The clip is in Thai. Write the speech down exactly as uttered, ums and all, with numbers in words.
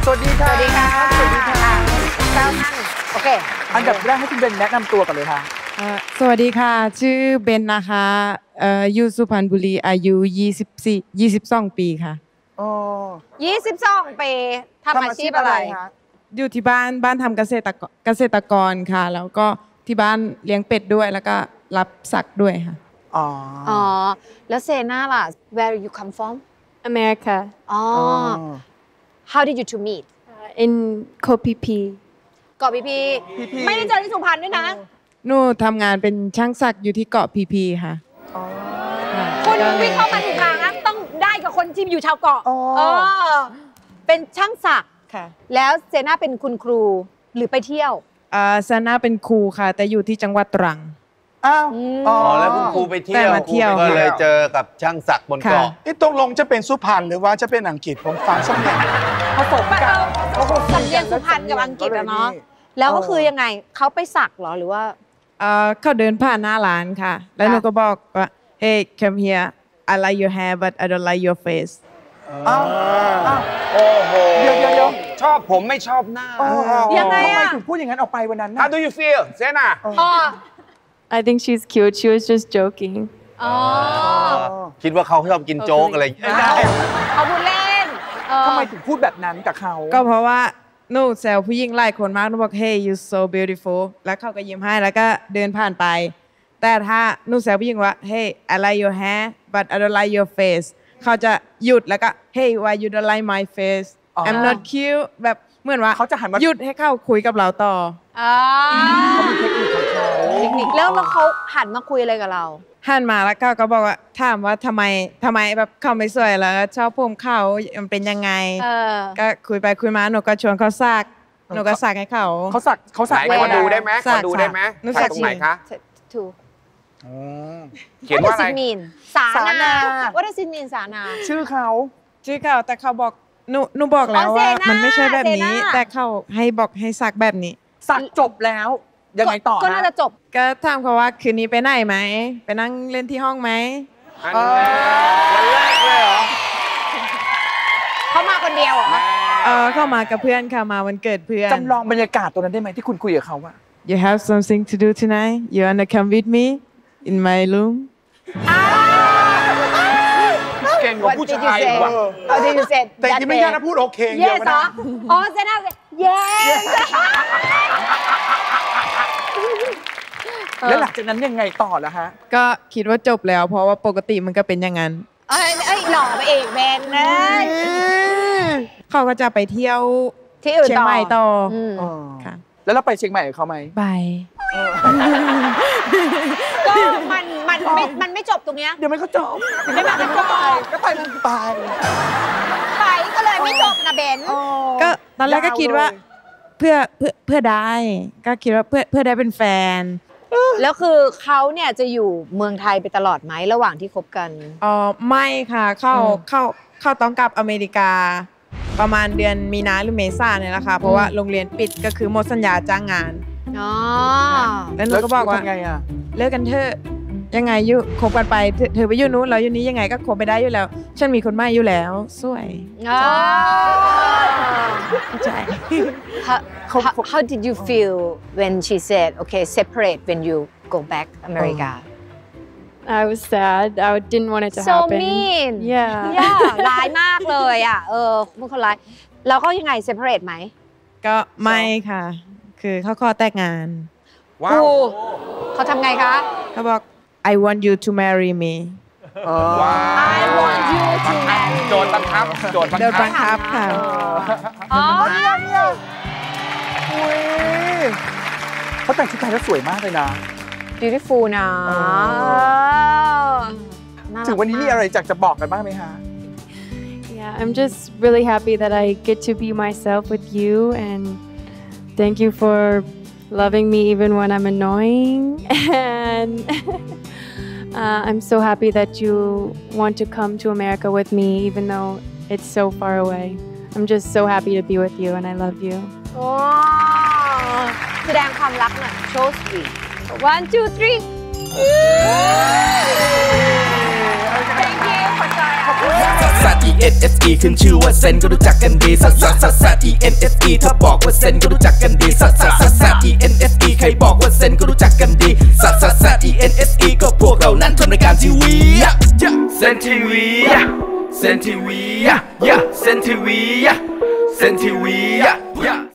วัสดีค่ะสวัสดีค่ะสวัสดีค่ะเก้าท่านโอเคอันดับแรกให้คุณเบนแนะนำตัวกันเลยค่ะสวัสดีค่ะชื่อเบนนะคะอยู่สุพรรณบุรีอายุยี่สิบสี่ ยี่สิบสองปีค่ะอ๋อยี่สิบสองปีทำอาชีพอะไรคะอยู่ที่บ้านบ้านทำเกษตรเกษตรกรค่ะแล้วก็ที่บ้านเลี้ยงเป็ดด้วยแล้วก็รับสัตว์ด้วยค่ะอ๋ออ๋อแล้วเซน่าล่ะ Where you come from America อ๋อ How did you two meet in โคพีพีเกาะพีพีไม่ได้เจอที่สุพรรณด้วยนะหนูทำงานเป็นช่างศักดิ์อยู่ที่เกาะพีพีค่ะคนวิ่งเข้ามาถึงทางนะต้องได้กับคนที่อยู่ชาวเกาะเออเป็นช่างศักดิ์แล้วเซน่าเป็นคุณครูหรือไปเที่ยวอ่าเซน่าเป็นครูค่ะแต่อยู่ที่จังหวัดตรังอ้าวอ๋อแล้วคุณครูไปเที่ยวมาเที่ยวก็เลยเจอกับช่างศักดิ์บนเกาะนี่ตกลงจะเป็นสุพรรณหรือว่าจะเป็นอังกฤษผมฟังสักอย่างผสมกันสำเนียงสุพรรณกับอังกฤษอะเนาะแล้วก็คือยังไงเขาไปสักหรอหรือว่าเขาเดินผ่านหน้าร้านค่ะแล้วหนูก็บอกว่า hey come here I like your hair but I don't like your face อ้าวโอ้โหเดี๋ยวเดี๋ยวชอบผมไม่ชอบหน้ายังไงอะทำไมถึงพูดอย่างนั้นออกไปวันนั้น How do you feel เซน่า I think she's cute she was just joking อ๋อคิดว่าเขาชอบกินโจ๊กอะไรอย่างเงี้ยเขาพูดเล่นทำไมถึงพูดแบบนั้นกับเขาก็เพราะว่าหนูแซวผู้หญิงหลายคนมากหนูบอก hey you so beautiful แล้วเขาก็ยิ้มให้แล้วก็เดินผ่านไปแต่ถ้าหนูแซวผู้หญิงว่า hey I like your hair but I don't like your face เขาจะหยุดแล้วก็ hey why you don't like my face I'm not cute แบบเหมือนว่าเขาจะหันมาหยุดให้เขาคุยกับเราต่อเขามีเทคนิคของเขาเทคนิคแล้วเขาหันมาคุยอะไรกับเราหันมาแล้วก็ก็บอกว่าถามว่าทำไมทำไมแบบเขาไม่สวยแล้วชอบผมเขามันเป็นยังไงก็คุยไปคุยมาหนูก็ชวนเขาสักหนูก็สักให้เขาเขาสักเขาสักไหนมาดูได้ไหมมาดูได้ไหมสักตรงไหนคะถูกเขียนว่าอะไรสานาว่าได้ซินมีนสานาชื่อเขาชื่อเขาแต่เขาบอกหนูหนูบอกแล้วว่ามันไม่ใช่แบบนี้แต่เขาให้บอกให้สักแบบนี้สักจบแล้วยังไงต่อก็น่าจะจบก็ถามเขาว่าคืนนี้ไปไหนไหมไปนั่งเล่นที่ห้องไหมวันแรกเลยเหรอเขามาคนเดียวเหรอเออเข้ามากับเพื่อนค่ะมาวันเกิดเพื่อนจำลองบรรยากาศตัวนั้นได้ไหมที่คุณคุยกับเขาว่า You have something to do tonight You wanna come with me in my room เก่งกว่าผู้ชายว่ะแต่ที่ไม่ยากนะพูดโอเคเยอะนะอ๋อเซน่าเย้แล้วหลังจากนั้นยังไงต่อล่ะฮะก็คิดว่าจบแล้วเพราะว่าปกติมันก็เป็นอย่างนั้นเอ้ยเอ้ยหล่อไปอีกเบนเลยเขาก็จะไปเที่ยวที่อื่นต่อเชียงใหม่ต่อค่ะแล้วเราไปเชียงใหม่กับเขาไหมไปก็มันมันไม่มันไม่จบตรงเนี้ยเดี๋ยวมันก็จบไม่มันก็จบก็ไปไปไปก็เลยไม่จบนะเบนก็ตอนแรกก็คิดว่าเพื่อเพื่อเพื่อได้ก็คิดว่าเพื่อเพื่อได้เป็นแฟนแล้วคือเขาเนี่ยจะอยู่เมืองไทยไปตลอดไหมระหว่างที่คบกันอ๋อไม่ค่ะเข้าเข้าเข้าต้องกลับอเมริกาประมาณเดือนมีนาหรือเมษาเนี่ยแหละค่ะเพราะว่าโรงเรียนปิดก็คือหมดสัญญาจ้างงานอ๋อแล้วหนูก็บอกว่าไงอ่ะเลิกกันเถอะยังไงอยู่คบกันไปเธอไปอยู่นู้นเราอยู่นี้ยังไงก็คบไปได้อยู่แล้วฉันมีคนใหม่อยู่แล้วสวยอ๋อเข้าใจ how how did you feel when she said okay separate when you go back America I was sad I didn't want it to happen so mean yeah yeah ร้ายมากเลยอ่ะเออเป็นคนร้ายแล้วก็ยังไง separate ไหมก็ไม่ค่ะคือเขาขอแต่งงานว้าวเขาทำไงคะเขาบอก I want you to marry me ว้าว I want you to marry me โจทย์บังคับโจทย์บังคับค่ะอ๋อเนี่ยเนี่ยอุ้ยเขาแต่งชุดไทยแล้วสวยมากเลยนะ beautiful นะถึงวันนี้มีอะไรอยากจะบอกกันบ้างไหมคะ Yeah I'm just really happy that I get to be myself with you and thank you for loving me even when I'm annoying and uh, I'm so happy that you want to come to America with me even though it's so far away I'm just so happy to be with you and I love you โอ้แสดงความรักหน่อย show sweet one two three thank you ขอบคุณซัสซัส E N S E ขึ้นชื่อว่าเซนก็รู้จักกันดีซัสซัสซัสซัส E N S E ถ้าบอกว่าเซนก็รู้จักกันดีซัสซัสซัสซัส E N S E ใครบอกว่าเซนก็รู้จักกันดีซัสซัสซัส E N S E ก็พวกเรานั้นทำรายการทีวีเซนทีวีเซนทีวีเซนทีวีเซนทีวี